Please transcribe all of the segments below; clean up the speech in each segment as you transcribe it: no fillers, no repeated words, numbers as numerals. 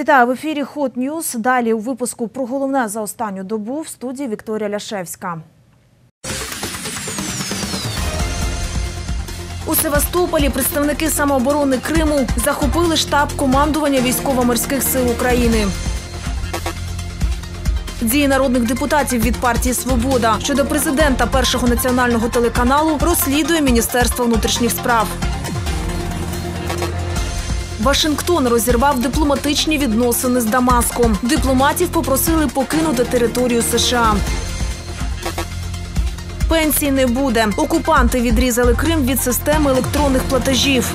Вітаю, в ефірі Hot News. Далі у випуску про головне за останню добу в студії Вікторія Ляшевська. У Севастополі представники самооборони Криму захопили штаб командування Військово-морських сил України. Дії народних депутатів від партії «Свобода» щодо президента Першого національного телеканалу розслідує Міністерство внутрішніх справ. Вашингтон розірвав дипломатичні відносини з Дамаском. Дипломатів попросили покинути територію США. Пенсій не буде. Окупанти відрізали Крим від системи електронних платежів.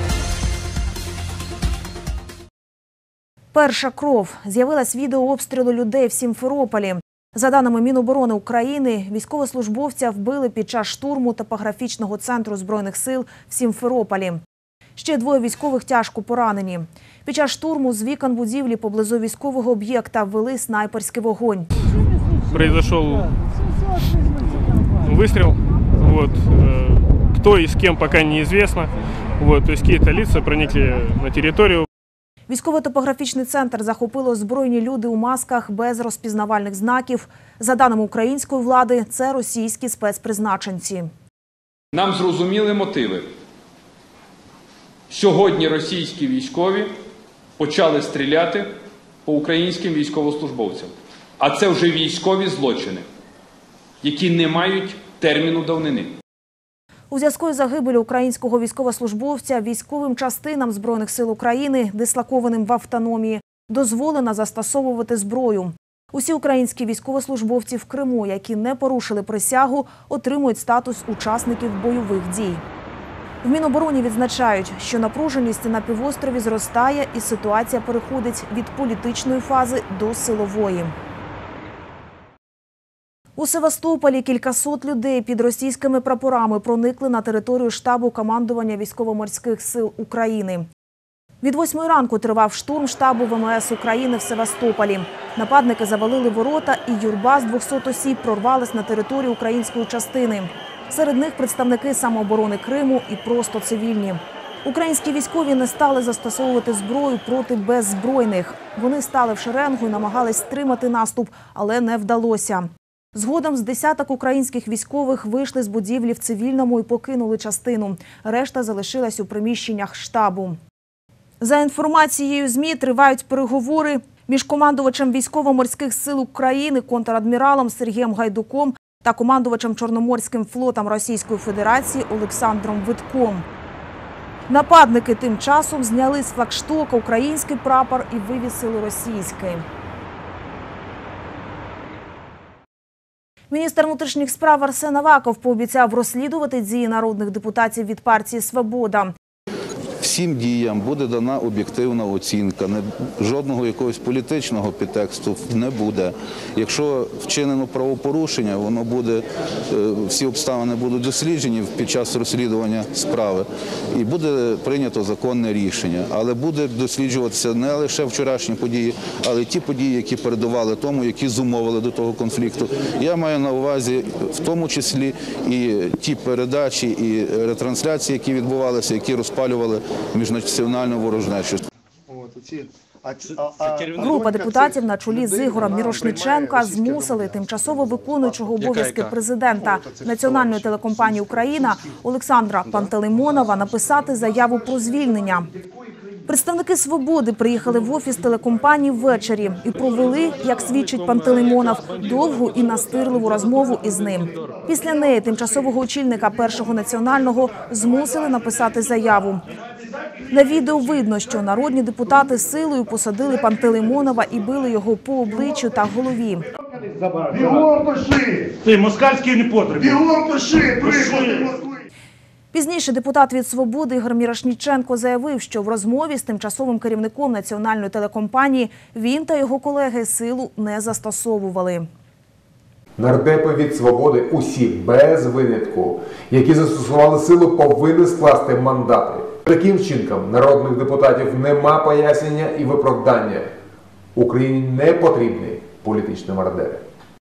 Перша кров. З'явилось відео обстрілу людей в Сімферополі. За даними Міноборони України, військовослужбовця вбили під час штурму топографічного центру Збройних сил в Сімферополі. Ще двоє військових тяжко поранені. Під час штурму з вікон будівлі поблизу військового об'єкта ввели снайперський вогонь. Произошел выстрел. Кто и с кем пока неизвестно. То есть какие-то лица проникли на территорию. Військово-топографічний центр захопили озброєні люди у масках без розпізнавальних знаків. За даними української влади, це російські спецпризначенці. Нам зрозуміли мотиви. Сьогодні російські військові почали стріляти по українським військовослужбовцям. А це вже військові злочини, які не мають терміну давнини. У зв'язку із загибеллю українського військовослужбовця військовим частинам Збройних сил України, дислокованим в автономії, дозволено застосовувати зброю. Усі українські військовослужбовці в Криму, які не порушили присягу, отримують статус учасників бойових дій. В Мінобороні відзначають, що напруженість на півострові зростає і ситуація переходить від політичної фази до силової. У Севастополі кількасот людей під російськими прапорами проникли на територію штабу командування Військово-морських сил України. Від 8 ранку тривав штурм штабу ВМС України в Севастополі. Нападники завалили ворота, і юрба з 200 осіб прорвалась на територію української частини. Серед них представники самооборони Криму і просто цивільні. Українські військові не стали застосовувати зброю проти беззбройних. Вони стали в шеренгу і намагались стримати наступ, але не вдалося. Згодом з десяток українських військових вийшли з будівлі в цивільному і покинули частину. Решта залишилась у приміщеннях штабу. За інформацією ЗМІ, тривають переговори між командувачем Військово-морських сил України контрадміралом Сергієм Гайдуком та командувачем Чорноморським флотом Російської Федерації Олександром Витком. Нападники тим часом зняли з флагштока український прапор і вивісили російський. Міністр внутрішніх справ Арсен Аваков пообіцяв розслідувати дії народних депутатів від партії «Свобода». Всім діям буде дана об'єктивна оцінка, жодного якогось політичного підтексту не буде. Якщо вчинено правопорушення, воно буде, всі обставини будуть досліджені під час розслідування справи і буде прийнято законне рішення. Але буде досліджуватися не лише вчорашні події, але й ті події, які передували тому, які зумовили до того конфлікту. Я маю на увазі в тому числі і ті передачі, і ретрансляції, які відбувалися, які розпалювали міжнаціональну ворожнечу. Група депутатів на чолі з Ігорем Мірошниченка змусили тимчасово виконуючого обов'язки президента Національної телекомпанії «Україна» Олександра Пантелеймонова написати заяву про звільнення. Представники «Свободи» приїхали в офіс телекомпанії ввечері і провели, як свідчить Пантелеймонов, довгу і настирливу розмову із ним. Після неї тимчасового очільника Першого національного змусили написати заяву. На відео видно, що народні депутати силою посадили Пантелеймонова і били його по обличчю та голові. Бігом пиши! Ти москальський не потрібен. Бігом пиши! Приходи Москви! Пізніше депутат від «Свободи» Ігор Мірошниченко заявив, що в розмові з тимчасовим керівником національної телекомпанії він та його колеги силу не застосовували. Нардепи від «Свободи» усі, без винятку, які застосували силу, повинні скласти мандати. Таким вчинкам народних депутатів нема пояснення і виправдання. Україні не потрібні політичні мародери.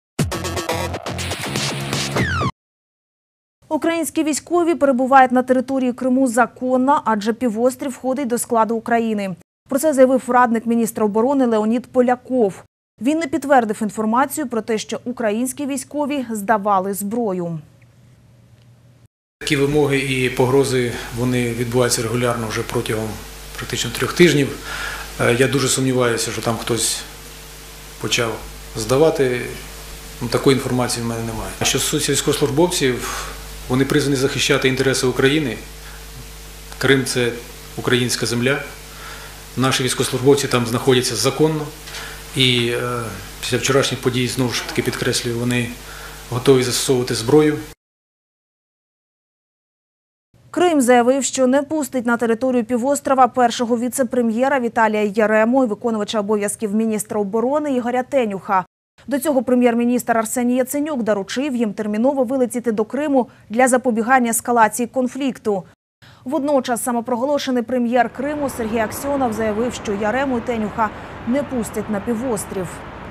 Українські військові перебувають на території Криму законно, адже півострів входить до складу України. Про це заявив радник міністра оборони Леонід Поляков. Він не підтвердив інформацію про те, що українські військові здавали зброю. Такі вимоги і погрози, вони відбуваються регулярно вже протягом практично 3 тижнів. Я дуже сумніваюся, що там хтось почав здавати. Такої інформації в мене немає. Що стосується військовослужбовців, вони призвані захищати інтереси України. Крим – це українська земля. Наші військовослужбовці там знаходяться законно. І після вчорашніх подій, знову ж таки підкреслюю, вони готові застосовувати зброю. Крим заявив, що не пустить на територію півострова першого віце-прем'єра Віталія Ярему і виконувача обов'язків міністра оборони Ігоря Тенюха. До цього прем'єр-міністр Арсеній Яценюк доручив їм терміново вилетіти до Криму для запобігання ескалації конфлікту. Водночас самопроголошений прем'єр Криму Сергій Аксьонов заявив, що Ярему і Тенюха не пустять на півострів.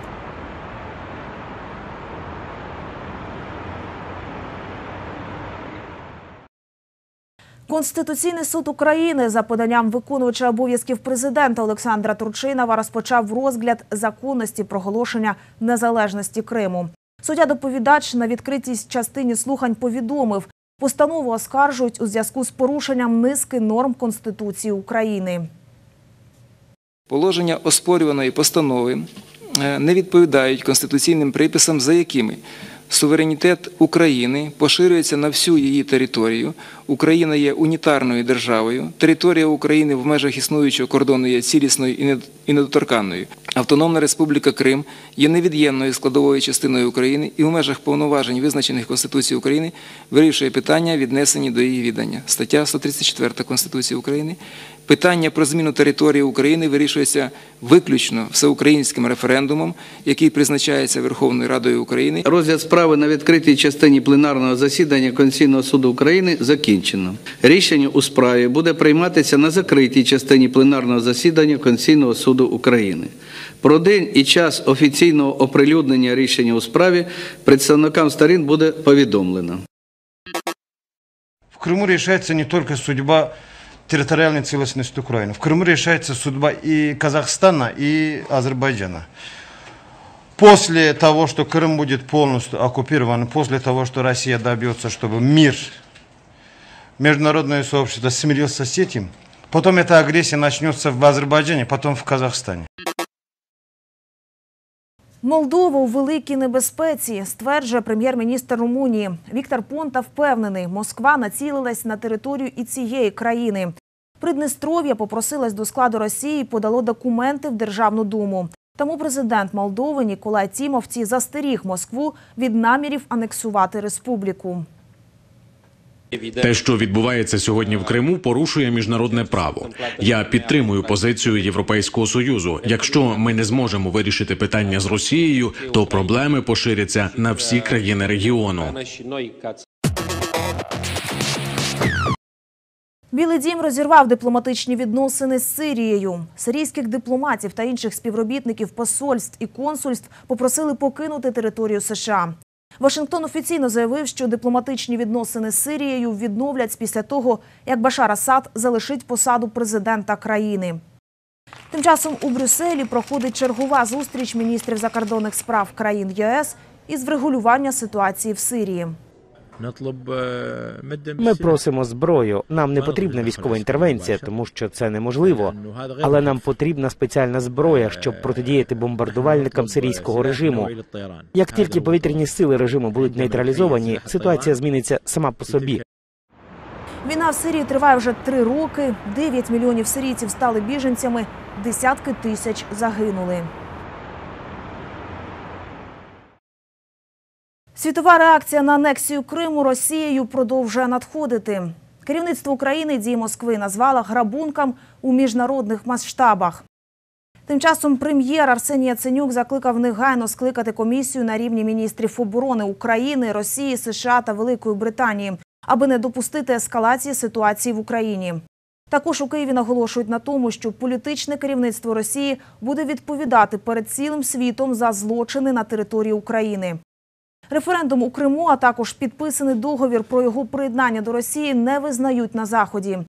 Конституційний суд України за поданням виконувача обов'язків президента Олександра Турчинова розпочав розгляд законності проголошення незалежності Криму. Суддя-доповідач на відкритій частині слухань повідомив, постанову оскаржують у зв'язку з порушенням низки норм Конституції України. Положення оспорюваної постанови не відповідають конституційним приписам, за якими суверенітет України поширюється на всю її територію, Україна є унітарною державою, територія України в межах існуючого кордону є цілісною і недоторканною. Автономна Республіка Крим є невід'ємною складовою частиною України і в межах повноважень, визначених Конституцією України, вирішує питання, віднесені до її віддання. Стаття 134 Конституції України. Питання про зміну території України вирішується виключно всеукраїнським референдумом, який призначається Верховною Радою України. Розгляд справи на відкритій частині пленарного засідання Конституційного суду України закінчено. Рішення у справі буде прийматися на закритій частині пленарного засідання Конституційного суду України. Про день і час офіційного оприлюднення рішення у справі представникам сторін буде повідомлено. В Криму решается не только судьба территориальной целостности Украины. В Крыму решается судьба и Казахстана, и Азербайджана. После того, что Крым будет полностью оккупирован, после того, что Россия добьется, чтобы мир, международное сообщество смирился с этим, потом эта агрессия начнется в Азербайджане, потом в Казахстане. Молдова у великій небезпеці, стверджує прем'єр-міністр Румунії. Віктор Понта впевнений, Москва націлилась на територію і цієї країни. Придністров'я попросилось до складу Росії і подало документи в Державну думу. Тому президент Молдови Ніколай Тімовці застеріг Москву від намірів анексувати республіку. Те, що відбувається сьогодні в Криму, порушує міжнародне право. Я підтримую позицію Європейського Союзу. Якщо ми не зможемо вирішити питання з Росією, то проблеми поширяться на всі країни регіону. Білий дім розірвав дипломатичні відносини з Сирією. Сирійських дипломатів та інших співробітників посольств і консульств попросили покинути територію США. Вашингтон офіційно заявив, що дипломатичні відносини з Сирією відновлять після того, як Башар Асад залишить посаду президента країни. Тим часом у Брюсселі проходить чергова зустріч міністрів закордонних справ країн ЄС із врегулювання ситуації в Сирії. Ми просимо зброю. Нам не потрібна військова інтервенція, тому що це неможливо. Але нам потрібна спеціальна зброя, щоб протидіяти бомбардувальникам сирійського режиму. Як тільки повітряні сили режиму будуть нейтралізовані, ситуація зміниться сама по собі. Війна в Сирії триває вже 3 роки. 9 мільйонів сирійців стали біженцями, десятки тисяч загинули. Світова реакція на анексію Криму Росією продовжує надходити. Керівництво України дії Москви назвало грабунком у міжнародних масштабах. Тим часом прем'єр Арсеній Яценюк закликав негайно скликати комісію на рівні міністрів оборони України, Росії, США та Великої Британії, аби не допустити ескалації ситуації в Україні. Також у Києві наголошують на тому, що політичне керівництво Росії буде відповідати перед цілим світом за злочини на території України. Референдум у Криму, а також підписаний договір про його приєднання до Росії не визнають на Заході.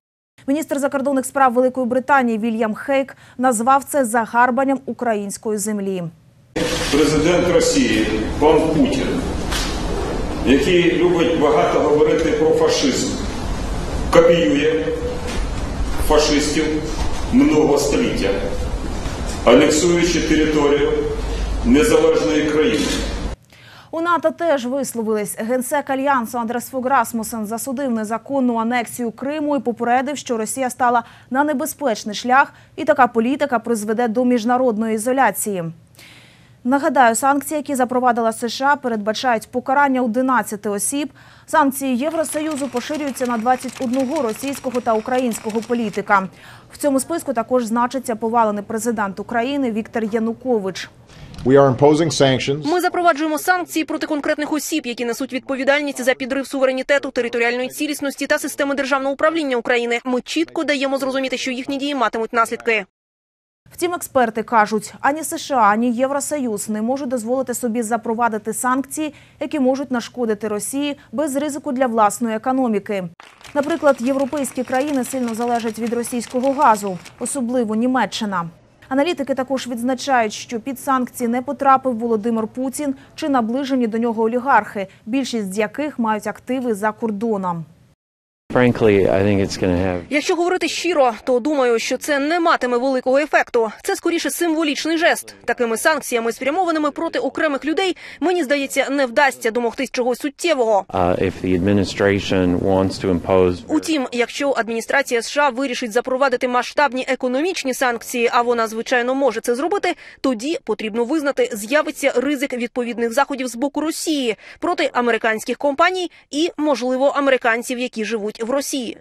Міністр закордонних справ Великої Британії Вільям Хейк назвав це загарбанням української землі. Президент Росії, пан Путін, який любить багато говорити про фашизм, копіює фашистів минулого століття, анексуючи територію незалежної країни. У НАТО теж висловились. Генсек Альянсу Андреас Фог Расмуссен засудив незаконну анексію Криму і попередив, що Росія стала на небезпечний шлях і така політика призведе до міжнародної ізоляції. Нагадаю, санкції, які запровадила США, передбачають покарання 11 осіб. Санкції Євросоюзу поширюються на 21 російського та українського політика. В цьому списку також значиться повалений президент України Віктор Янукович. Ми запроваджуємо санкції проти конкретних осіб, які несуть відповідальність за підрив суверенітету, територіальної цілісності та системи державного управління України. Ми чітко даємо зрозуміти, що їхні дії матимуть наслідки. Втім, експерти кажуть, ані США, ані Євросоюз не можуть дозволити собі запровадити санкції, які можуть нашкодити Росії без ризику для власної економіки. Наприклад, європейські країни сильно залежать від російського газу, особливо Німеччина. Аналітики також відзначають, що під санкції не потрапив Володимир Путін чи наближені до нього олігархи, більшість з яких мають активи за кордоном. Якщо говорити щиро, то думаю, що це не матиме великого ефекту. Це скоріше символічний жест. Такими санкціями, спрямованими проти окремих людей, мені здається, не вдасться домогтись чогось суттєвого. Утім, якщо адміністрація США вирішить запровадити масштабні економічні санкції, а вона, звичайно, може це зробити, тоді потрібно визнати, з'явиться ризик відповідних заходів з боку Росії проти американських компаній і, можливо, американців, які живуть в Росії.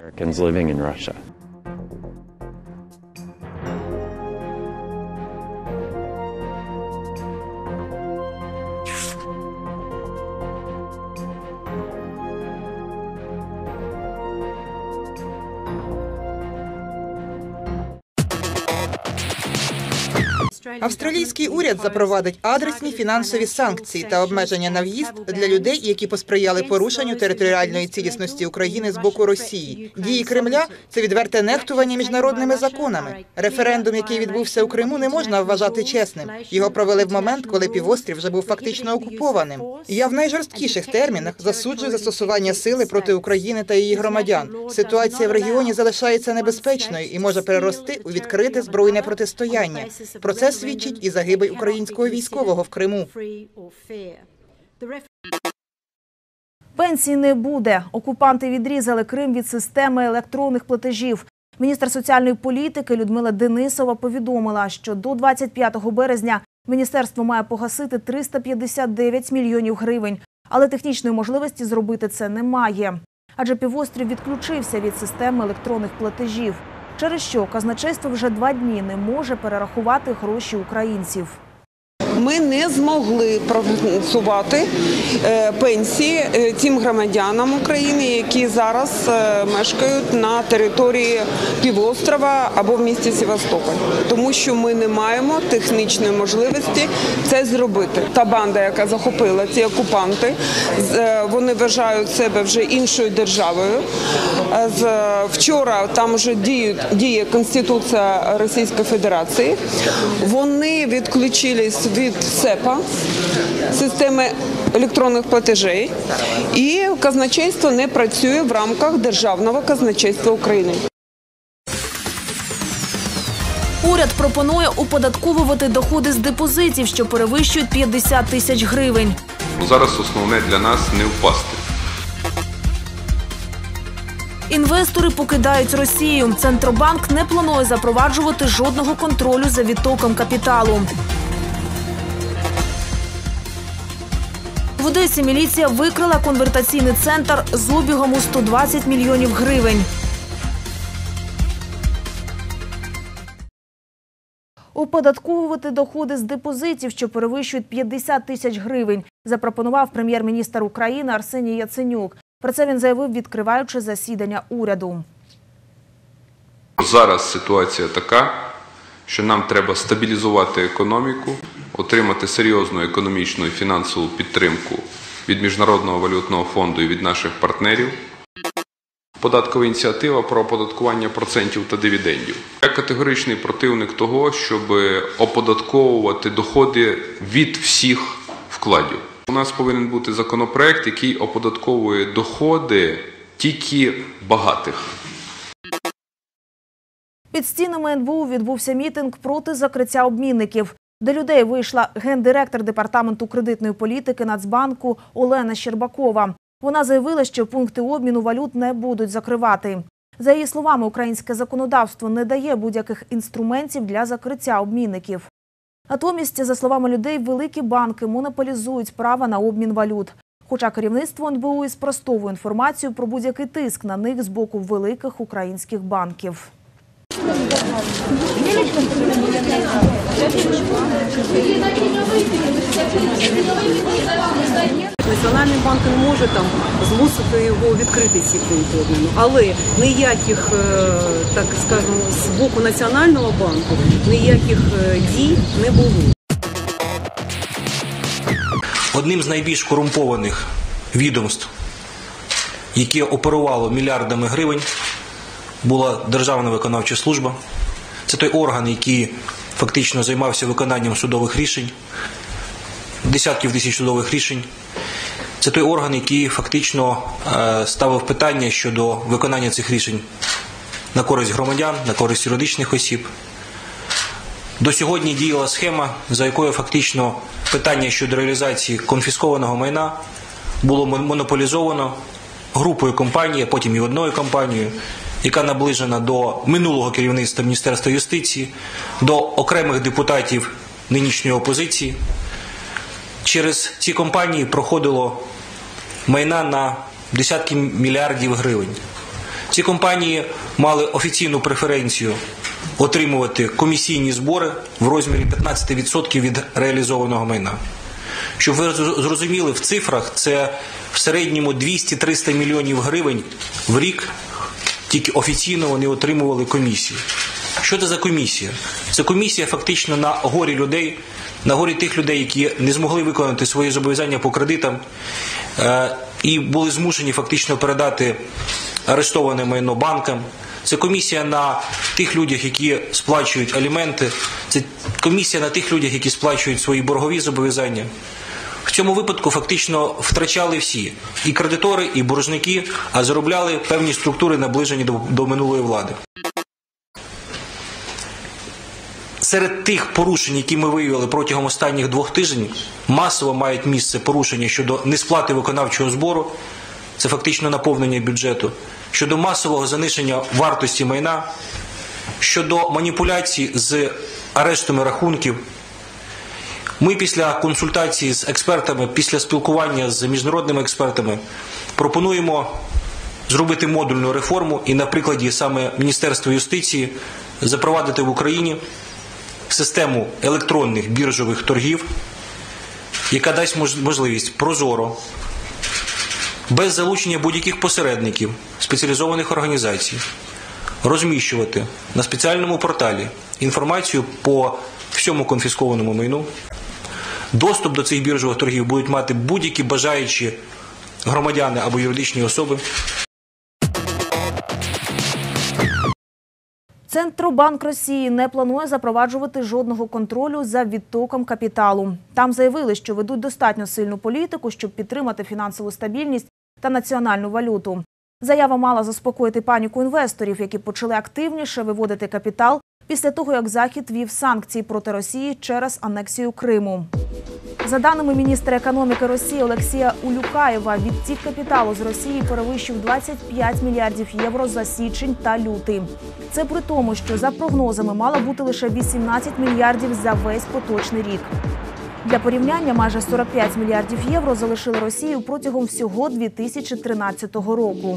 Австралійський уряд запровадить адресні фінансові санкції та обмеження на в'їзд для людей, які посприяли порушенню територіальної цілісності України з боку Росії. Дії Кремля – це відверте нехтування міжнародними законами. Референдум, який відбувся у Криму, не можна вважати чесним. Його провели в момент, коли півострів вже був фактично окупованим. Я в найжорсткіших термінах засуджую застосування сили проти України та її громадян. Ситуація в регіоні залишається небезпечною і може перерости у відкрите збройне протистояння. Про це свідчить і загибель українського військового в Криму. Пенсій не буде. Окупанти відрізали Крим від системи електронних платежів. Міністр соціальної політики Людмила Денисова повідомила, що до 25 березня міністерство має погасити 359 мільйонів гривень. Але технічної можливості зробити це немає. Адже півострів відключився від системи електронних платежів. Через що казначейство вже 2 дні не може перерахувати гроші українців. Ми не змогли профінансувати пенсії тим громадянам України, які зараз мешкають на території півострова або в місті Севастополь. Тому що ми не маємо технічної можливості це зробити. Та банда, яка захопила ці окупанти, вони вважають себе вже іншою державою. Вчора там вже діє Конституція Російської Федерації. Вони відключились від СЕПа, системи електронних платежей, і казначейство не працює в рамках Державного казначейства України. Уряд пропонує оподатковувати доходи з депозитів, що перевищують 50 тисяч гривень. Зараз основне для нас не впасти. Інвестори покидають Росію. Центробанк не планує запроваджувати жодного контролю за відтоком капіталу. В Одесі міліція викрила конвертаційний центр з обігом у 120 мільйонів гривень. Оподатковувати доходи з депозитів, що перевищують 50 тисяч гривень, запропонував прем'єр-міністр України Арсеній Яценюк. Про це він заявив, відкриваючи засідання уряду. Зараз ситуація така, що нам треба стабілізувати економіку, отримати серйозну економічну і фінансову підтримку від Міжнародного валютного фонду і від наших партнерів. податкова ініціатива про оподаткування процентів та дивідендів. Я категоричний противник того, щоб оподатковувати доходи від всіх вкладів. У нас повинен бути законопроект, який оподатковує доходи тільки багатих. Під стінами НБУ відбувся мітинг проти закриття обмінників. До людей вийшла гендиректор Департаменту кредитної політики Нацбанку Олена Щербакова. Вона заявила, що пункти обміну валют не будуть закривати. За її словами, українське законодавство не дає будь-яких інструментів для закриття обмінників. Натомість, за словами людей, великі банки монополізують право на обмін валют. Хоча керівництво НБУ і спростовує інформацію про будь-який тиск на них з боку великих українських банків. Національний банк не може там змусити його відкрити ці пункти обміну, але ніяких, так скажемо, з боку Національного банку ніяких дій не було. Одним з найбільш корумпованих відомств, яке оперувало мільярдами гривень, була Державна виконавча служба. Це той орган, який фактично займався виконанням судових рішень, десятків тисяч судових рішень. Це той орган, який фактично ставив питання щодо виконання цих рішень на користь громадян, на користь юридичних осіб. До сьогодні діяла схема, за якою фактично питання щодо реалізації конфіскованого майна було монополізовано групою компаній, а потім і одною компанією, яка наближена до минулого керівництва Міністерства юстиції, до окремих депутатів нинішньої опозиції. Через ці компанії проходило майна на десятки мільярдів гривень. Ці компанії мали офіційну преференцію отримувати комісійні збори в розмірі 15% від реалізованого майна. Щоб ви зрозуміли, в цифрах це в середньому 200-300 мільйонів гривень в рік тільки офіційно вони отримували комісії. Що це за комісія? Це комісія фактично на горі людей, на горі тих людей, які не змогли виконати свої зобов'язання по кредитам і були змушені фактично передати арештоване майно банкам. Це комісія на тих людях, які сплачують аліменти. Це комісія на тих людях, які сплачують свої боргові зобов'язання. В цьому випадку фактично втрачали всі – і кредитори, і боржники, а заробляли певні структури, наближені до минулої влади. Серед тих порушень, які ми виявили протягом останніх 2 тижнів, масово мають місце порушення щодо несплати виконавчого збору, це фактично наповнення бюджету, щодо масового заниження вартості майна, щодо маніпуляцій з арештами рахунків. Ми після консультації з експертами, після спілкування з міжнародними експертами пропонуємо зробити модульну реформу і на прикладі саме Міністерства юстиції запровадити в Україні систему електронних біржових торгів, яка дасть можливість прозоро, без залучення будь-яких посередників, спеціалізованих організацій, розміщувати на спеціальному порталі інформацію по всьому конфіскованому майну. Доступ до цих біржових торгів будуть мати будь-які бажаючі громадяни або юридичні особи. Центробанк Росії не планує запроваджувати жодного контролю за відтоком капіталу. Там заявили, що ведуть достатньо сильну політику, щоб підтримати фінансову стабільність та національну валюту. Заява мала заспокоїти паніку інвесторів, які почали активніше виводити капітал після того, як Захід ввів санкції проти Росії через анексію Криму. За даними міністра економіки Росії Олексія Улюкаєва, відтік капіталу з Росії перевищив 25 мільярдів євро за січень та лютий. Це при тому, що за прогнозами мало бути лише 18 мільярдів за весь поточний рік. Для порівняння, майже 45 мільярдів євро залишили Росію протягом всього 2013 року.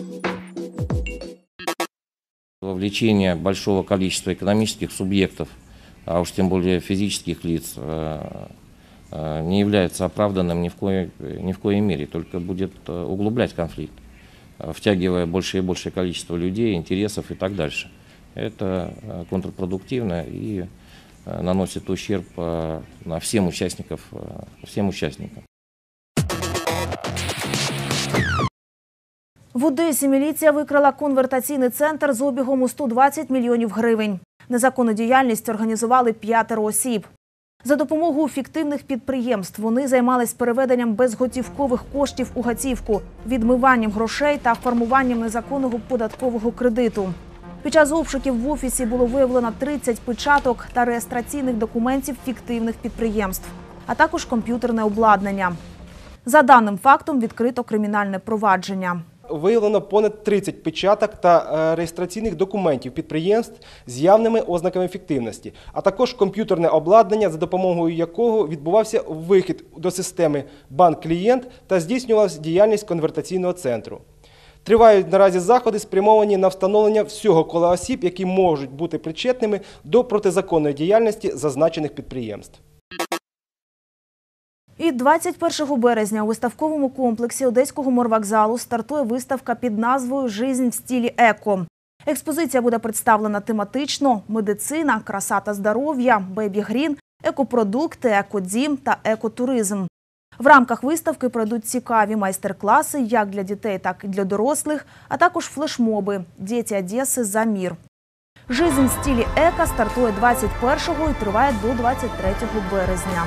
Вовлечение большого количества экономических субъектов, а уж тем более физических лиц, не является оправданным ни в коей мере, только будет углублять конфликт, втягивая больше и большее количество людей, интересов и так дальше. Это контрпродуктивно и наносит ущерб всем участникам. В Одесі міліція викрила конвертаційний центр з обігом у 120 мільйонів гривень. Незаконну діяльність організували 5 осіб. За допомогою фіктивних підприємств вони займались переведенням безготівкових коштів у готівку, відмиванням грошей та формуванням незаконного податкового кредиту. Під час обшуків в офісі було виявлено 30 печаток та реєстраційних документів фіктивних підприємств, а також комп'ютерне обладнання. За даним фактом відкрито кримінальне провадження. Виявлено понад 30 печаток та реєстраційних документів підприємств з явними ознаками фіктивності, а також комп'ютерне обладнання, за допомогою якого відбувався вихід до системи «Банк-клієнт» та здійснювалася діяльність конвертаційного центру. Тривають наразі заходи, спрямовані на встановлення всього кола осіб, які можуть бути причетними до протизаконної діяльності зазначених підприємств. І 21 березня у виставковому комплексі Одеського морвокзалу стартує виставка під назвою «Жизнь в стилі еко». Експозиція буде представлена тематично: медицина, краса та здоров'я, бейбі-грін, екопродукти, екодім та екотуризм. В рамках виставки пройдуть цікаві майстер-класи як для дітей, так і для дорослих, а також флешмоби «Діти Одеси за мир». «Жизнь в стилі еко» стартує 21-го і триває до 23 березня.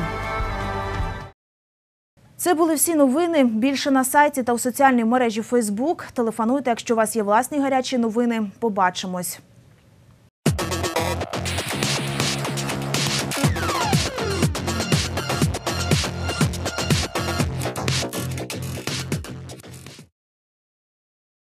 Це були всі новини. Більше на сайті та у соціальній мережі Facebook. Телефонуйте, якщо у вас є власні гарячі новини. Побачимось.